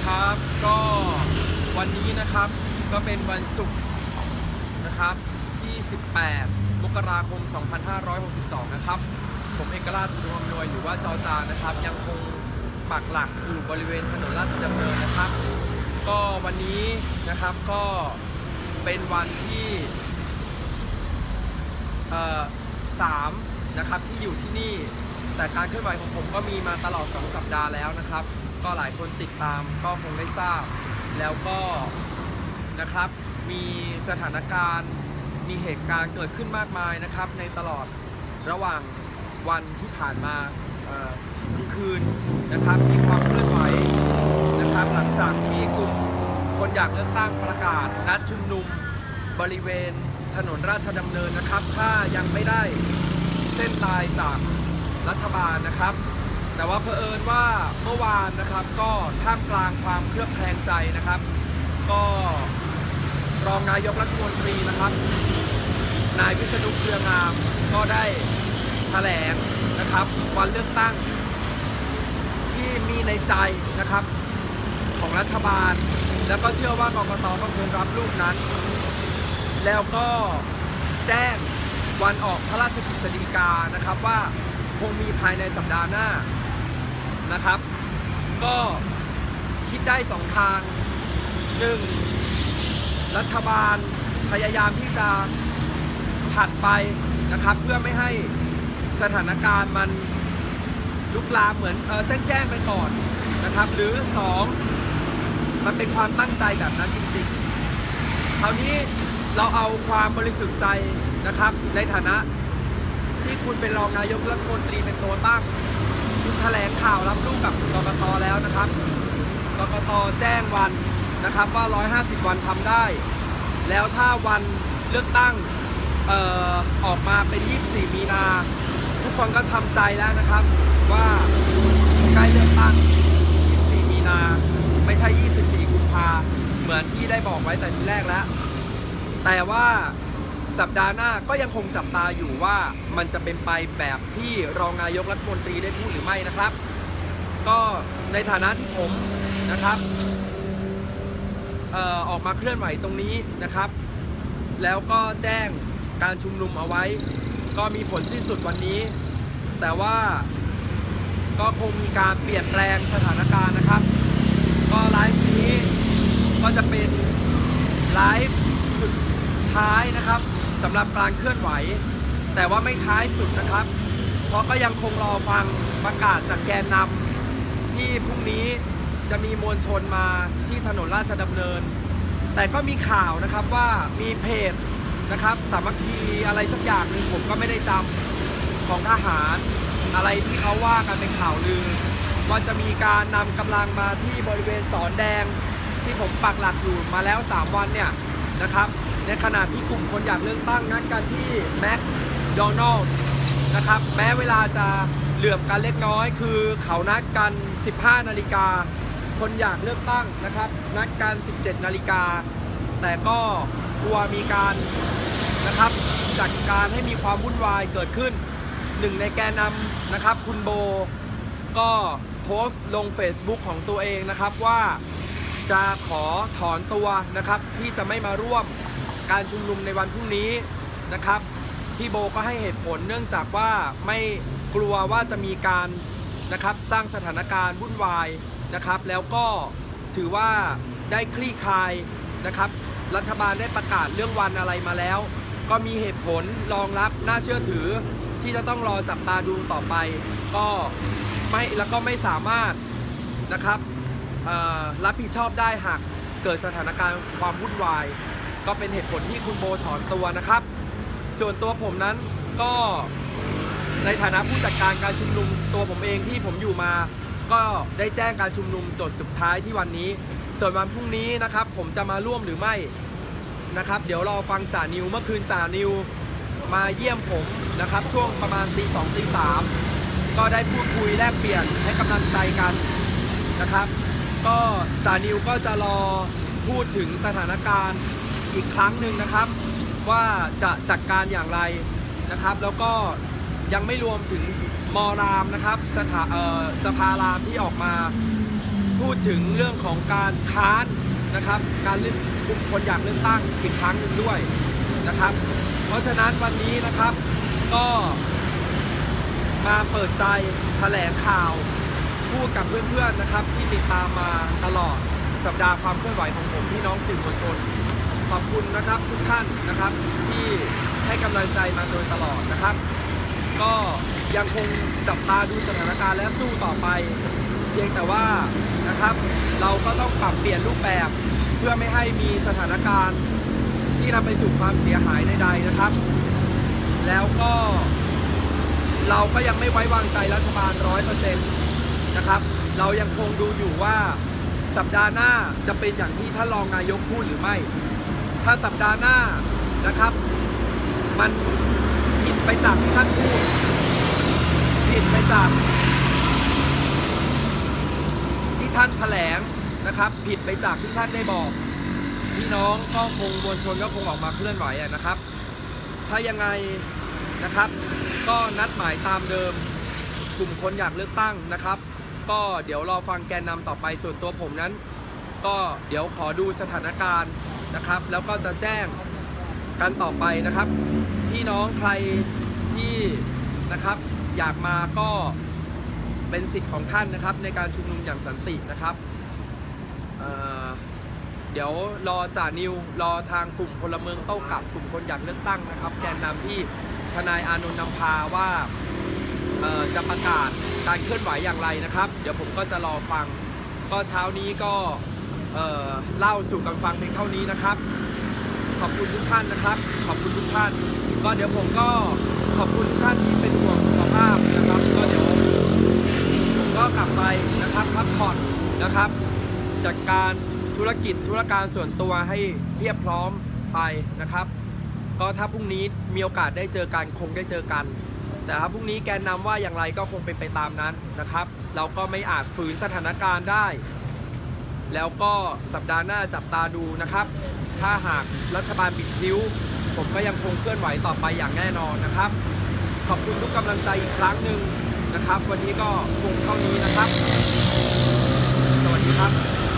ครับก็วันนี้นะครับก็เป็นวันศุกร์นะครับที่18 มกราคม 2562นะครับผมเอกราช อุดมอำนวยหรือว่าจอจานนะครับยังคงปักหลักอยู่บริเวณถนนราชดำเนินนะครับก็วันนี้นะครับก็เป็นวันที่3นะครับที่อยู่ที่นี่แต่การเคลื่อนไหวของผมก็มีมาตลอด2 สัปดาห์แล้วนะครับก็หลายคนติดตามก็คงได้ทราบแล้วก็นะครับมีสถานการณ์มีเหตุการณ์เกิดขึ้นมากมายนะครับในตลอดระหว่างวันที่ผ่านมาทั้งคืนนะครับมีความเคลื่อนไหวนะครับหลังจากที่กลุ่มคนอยากเลือกตั้งประกาศนัดชุมนุมบริเวณถนนราชดำเนินนะครับถ้ายังไม่ได้เส้นตายจากรัฐบาลนะครับแต่ว่าเผอิญว่าเมื่อวานนะครับก็ท่ามกลางความเคลือบแคลงใจนะครับก็รองนายกรัฐมนตรีนะครับนายวิษณุ เครืองามก็ได้แถลงนะครับวันเลือกตั้งที่มีในใจนะครับของรัฐบาลแล้วก็เชื่อว่ากกต.ก็ควรรับลูกนั้นแล้วก็แจ้งวันออกพระราชกฤษฎีกานะครับว่าคงมีภายในสัปดาห์หน้านะครับก็คิดได้2 ทาง 1. รัฐบาลพยายามที่จะผัดไปนะครับเพื่อไม่ให้สถานการณ์มันลุกลามเหมือนแจ้งไปก่อนนะครับหรือ 2. มันเป็นความตั้งใจแบบนั้นจริงๆคราวนี้เราเอาความบริสุทธิ์ใจนะครับในฐานะที่คุณเป็นรองนายกรัฐมนตรีเป็นตัวตั้งคุณแถลงข่าวรับลูกกับกกต.แล้วนะครับกกต.แจ้งวันนะครับว่า150 วันทำได้แล้วถ้าวันเลือกตั้งออกมาเป็น24 มีนาทุกคนก็ทำใจแล้วนะครับว่าใกล้เลือกตั้ง24 มีนาไม่ใช่24 กุมภาเหมือนที่ได้บอกไว้แต่ทีแรกแล้วแต่ว่าสัปดาห์หน้าก็ยังคงจับตาอยู่ว่ามันจะเป็นไปแบบที่รองนายกรัฐมนตรีได้พูดหรือไม่นะครับก็ในฐานะที่ผมนะครับออกมาเคลื่อนไหวตรงนี้นะครับแล้วก็แจ้งการชุมนุมเอาไว้ก็มีผลสิ้นสุดวันนี้แต่ว่าก็คงมีการเปลี่ยนแปลงสถานการณ์นะครับก็ไลฟ์นี้ก็จะเป็นไลฟ์สุดท้ายนะครับสำหรับการเคลื่อนไหวแต่ว่าไม่ท้ายสุดนะครับเพราะก็ยังคงรอฟังประกาศจากแกนนำที่พรุ่งนี้จะมีมวลชนมาที่ถนนราชดำเนินแต่ก็มีข่าวนะครับว่ามีเพจนะครับสามัคคีอะไรสักอย่างหนึ่งผมก็ไม่ได้จำของทหารอะไรที่เขาว่ากันเป็นข่าวลือว่าจะมีการนำกำลังมาที่บริเวณสอนแดงที่ผมปักหลักอยู่มาแล้ว3 วันเนี่ยนะครับในขณะที่กลุ่มคนอยากเลือกตั้งนัดกันที่แมคโดนัลด์นะครับแม้เวลาจะเหลื่อมกันเล็กน้อยคือเขานัดกัน 15 นาฬิกาคนอยากเลือกตั้งนะครับนัดกัน 17 นาฬิกาแต่ก็กลัวมีการนะครับจัดการให้มีความวุ่นวายเกิดขึ้นหนึ่งในแกนนำนะครับคุณโบก็โพสต์ลง Facebook ของตัวเองนะครับว่าจะขอถอนตัวนะครับที่จะไม่มาร่วมการชุมนุมในวันพรุ่งนี้นะครับพี่โบก็ให้เหตุผลเนื่องจากว่าไม่กลัวว่าจะมีการนะครับสร้างสถานการณ์วุ่นวายนะครับแล้วก็ถือว่าได้คลี่คลายนะครับรัฐบาลได้ประกาศเรื่องวันอะไรมาแล้วก็มีเหตุผลรองรับน่าเชื่อถือที่จะต้องรอจับตาดูต่อไปก็ไม่สามารถนะครับรับผิดชอบได้หากเกิดสถานการณ์ความวุ่นวายก็เป็นเหตุผลที่คุณโบถอนตัวนะครับส่วนตัวผมนั้นก็ในฐานะผู้จัดการการชุมนุมตัวผมเองที่ผมอยู่มาก็ได้แจ้งการชุมนุมจดสุดท้ายที่วันนี้ส่วนวันพรุ่งนี้นะครับผมจะมาร่วมหรือไม่นะครับเดี๋ยวรอฟังจ่านิวเมื่อคืนจ่านิวมาเยี่ยมผมนะครับช่วงประมาณตี 2 ตี 3ก็ได้พูดคุยแลกเปลี่ยนให้กำลังใจกันนะครับก็จ่านิวก็จะรอพูดถึงสถานการณ์อีกครั้งหนึ่งนะครับว่าจะจัดการอย่างไรนะครับแล้วก็ยังไม่รวมถึงมรามนะครับสภารามที่ออกมาพพูดถึงเรื่องของการค้านนะครับการเลือกคนอยากเลือกตั้งอีกครั้งหนึ่งด้วยนะครับเพราะฉะนั้นวันนี้นะครับก็มาเปิดใจแถลงข่าวพูดกับเพื่อนๆนะครับที่ติดตามมาตลอดสัปดาห์ความเคลื่อนไหวของผมพี่น้องสื่อมวลชนขอบคุณนะครับทุกท่านนะครับที่ให้กำลังใจมาโดยตลอดนะครับก็ยังคงจับตาดูสถานการณ์และสู้ต่อไปเพียงแต่ว่านะครับเราก็ต้องปรับเปลี่ยนรูปแบบเพื่อไม่ให้มีสถานการณ์ที่นำไปสู่ความเสียหายใดๆนะครับแล้วก็เราก็ยังไม่ไว้วางใจรัฐบาล 100% นะครับเรายังคงดูอยู่ว่าสัปดาห์หน้าจะเป็นอย่างที่ท่านรองนายกพูดหรือไม่ถ้าสัปดาห์หน้านะครับมันผิดไปจากที่ท่านพูดผิดไปจากที่ท่านแถลงนะครับผิดไปจากที่ท่านได้บอกพี่น้องก็คงมวลชนก็คงออกมาเคลื่อนไหวนะครับถ้ายังไงนะครับก็นัดหมายตามเดิมกลุ่มคนอยากเลือกตั้งนะครับก็เดี๋ยวรอฟังแกนนำต่อไปส่วนตัวผมนั้นก็เดี๋ยวขอดูสถานการณ์นะครับแล้วก็จะแจ้งกันต่อไปนะครับพี่น้องใครที่นะครับอยากมาก็เป็นสิทธิ์ของท่านนะครับในการชุมนุมอย่างสันตินะครับเดี๋ยวรอจ่านิวรอทางกลุ่มพลเมืองโต้กลับกลุ่มคนอยากเลือกตั้งนะครับแกนนำที่ทนายอานนท์นำพาว่าจะประกาศการเคลื่อนไหวอย่างไรนะครับเดี๋ยวผมก็จะรอฟังก็เช้านี้ก็เล่าสู่กันฟังเพียงเท่านี้นะครับขอบคุณทุกท่านนะครับขอบคุณทุกท่านก็เดี๋ยวผมก็ขอบคุณทุกท่านที่เป็นห่วงสุขภาพนะครับก็เดี๋ยวผมก็กลับไปนะครับพักผ่อนนะครับจัดการธุรกิจธุรการส่วนตัวให้เรียบพร้อมไปนะครับก็ถ้าพรุ่งนี้มีโอกาสได้เจอกันคงได้เจอกันแต่ถ้าพรุ่งนี้แกนนำว่าอย่างไรก็คงเป็นไปตามนั้นนะครับเราก็ไม่อาจฝืนสถานการณ์ได้แล้วก็สัปดาห์หน้าจับตาดูนะครับถ้าหากรัฐบาลปิดคิ้วผมก็ยังคงเคลื่อนไหวต่อไปอย่างแน่นอนนะครับขอบคุณทุกกำลังใจอีกครั้งหนึ่งนะครับวันนี้ก็คงเท่านี้นะครับสวัสดีครับ